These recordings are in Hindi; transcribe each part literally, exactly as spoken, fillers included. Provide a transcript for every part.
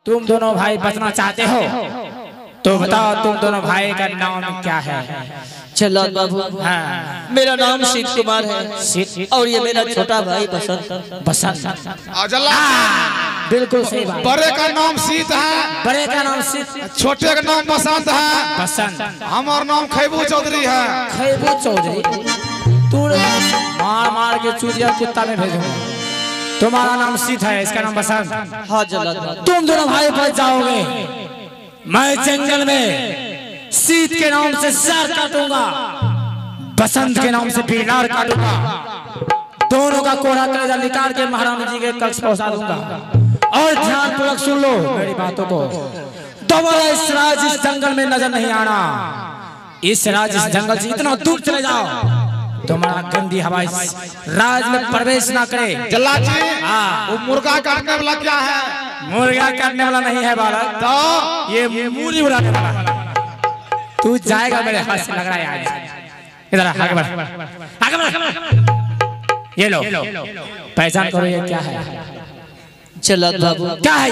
तुम दोनों भाई बचना चाहते हो तो बताओ तुम दोनों भाई का नाम क्या है? जल्लाद बाबू, हाँ। मेरा नाम शीत कुमार है और ये मेरा छोटा भाई बसंत। बसंत बिल्कुल सही बात। बड़े का नाम शीत है, बड़े का नाम शीत, छोटे का नाम बसंत है। बसंत। हमारा नाम खैबू चौधरी है। खैबू चौधरी? तू मार मार के चूतिया कुत्ता में भेजूंगा। तुम्हारा नाम शीत है, इसका नाम बसंत। हाँ जल्लाद बाबू। तुम दोनों भाई बच जाओगे। मैं जंगल में शीत के नाम से सर काटूंगा, बसंत के नाम से पीनार काटूंगा। दोनों का कोड़ा कलेजा निकाल के महारानी जी के कक्ष पहुंचा दूंगा। और ध्यान पूर्वक सुन लो मेरी बातों को। दोबारा इस राज इस जंगल में नजर नहीं आना। इस राज इस जंगल से इतना दूर चले जाओ तुम्हारा गंदी हवा इस राज में प्रवेश ना करे। जल्लाद जी, वो मुर्गा काटने वाला क्या है? मुर्गा काटने वाला नहीं है बालक, तो ये मूली उड़ाने वाला है। तू जाएगा मेरे हाथ से, लग रहा है आज। इधर आगे बढ़, आगे बढ़। ये लो, पहचान करो ये क्या है? जल्लाद बाबू, क्या है ये?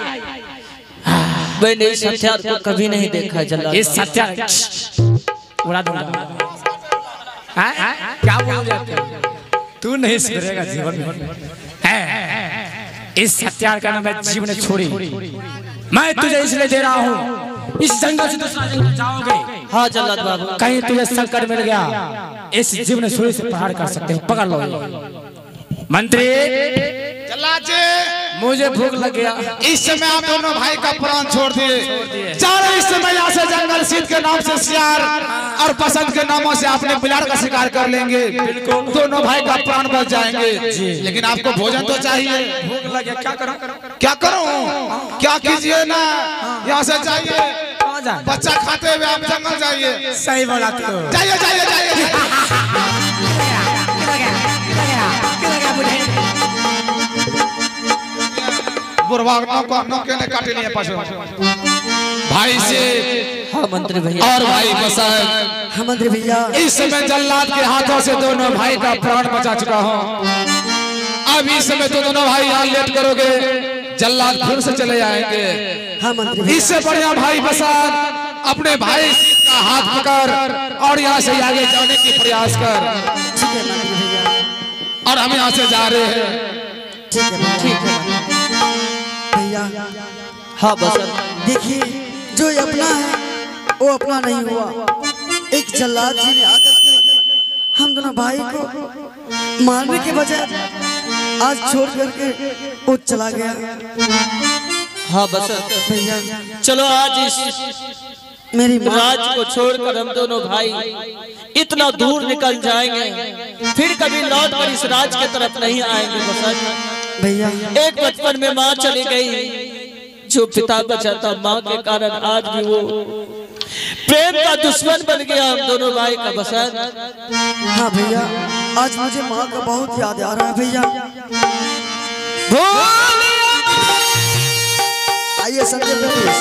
मैंने इस हथियार को कभी नहीं देखा है जल्लाद। इस हथियार उड़ा दूंगा। क्या बोल जाते हो? तू नहीं सुधरेगा जीवन में। इस हथियार का नाम है जीवन छोड़ी। मैं तुझे इसलिए दे रहा हूँ, इस जंगल से दूसरा जंगल जाओगे। हाँ जल्लाद बाबू। कहीं तुझे संकट मिल गया, इस जीवन छुरी से प्रहार कर सकते हो, पकड़ लो। मंत्री, जल्लाद जी, मुझे भूख लग गया। इस समय आप दोनों भाई का प्राण छोड़ दिए। चारों इस समय यहाँ से जंगल शीत के नाम से सियार और बसंत के नामों से अपने बिलाड़ का शिकार कर लेंगे। दोनों भाई का प्राण बच जाएंगे। लेकिन आपको भोजन तो चाहिए। भूख लग गया, क्या करूं? क्या करूं? क्या कीजिए ना, यहाँ से जाइए। बच्चा खाते हुए आप जंगल जाइए। सही बोला तू। जाइए जाइए जाइए। ने काटे लिए भाई से। हाँ मंत्री भैया। और भाई बसंत। हाँ मंत्री भैया। इस समय जल्लाद के हाथों से दोनों भाई का प्राण बचा चुका हूँ। अब इस समय तो दोनों भाई यहाँ लेट करोगे, जल्लाद फिर से चले जाएंगे। हाँ मंत्री। इससे बढ़िया भाई बसंत अपने भाई का हाथ पकड़ और यहाँ से आगे जाने की प्रयास कर। ठीक है मंत्री भैया। और हम यहाँ से जा रहे हैं। ठीक है ठीक है भैया। हाँ बसंत, देखिए जो अपना है वो अपना नहीं हुआ। एक जल्लाद जी ने आकर के हम दोनों भाई को मारने के बजाय आज छोड़ करके वो चला गया। हाँ बसंत भैया, चलो आज इस मेरी राज को छोड़कर हम दोनों भाई इतना दूर निकल जाएंगे, फिर कभी लौट कर इस राज की तरफ नहीं आएंगे बसंत भैया। एक बचपन में माँ चली गई, जो पिता बचा था माँ के कारण आज भी वो प्रेम का दुश्मन बन गया हम दोनों भाई का बसंत। हाँ भैया, आज मुझे माँ का बहुत याद आ रहा है भैया। आइए संजय प्रदेश।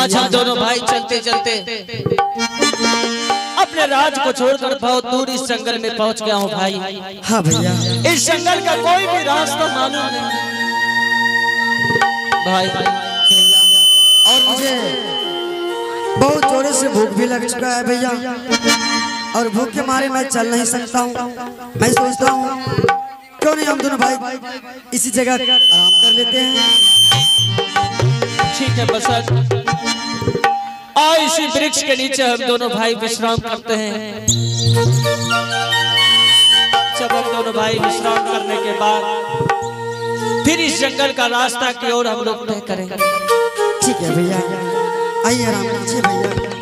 आज हम दोनों भाई चलते चलते अपने राज को छोड़कर बहुत दूर इस जंगल में पहुंच गया हूँ भाई। हाँ भैया। इस जंगल का कोई भी रास्ता मालूम नहीं भाई। और मुझे बहुत जोरों से भूख भी लग चुका है भैया, और भूख के मारे मैं चल नहीं सकता हूँ। मैं सोचता हूँ क्यों नहीं हम दोनों भाई इसी जगह आराम कर लेते हैं। ठीक है बसंत, आओ इसी वृक्ष के नीचे हम दोनों भाई विश्राम करते हैं। जब हम दोनों भाई विश्राम करने के बाद फिर इस जंगल का रास्ता की ओर हम लोग तय करेंगे। ठीक है भैया, आइए आराम कीजिए भैया।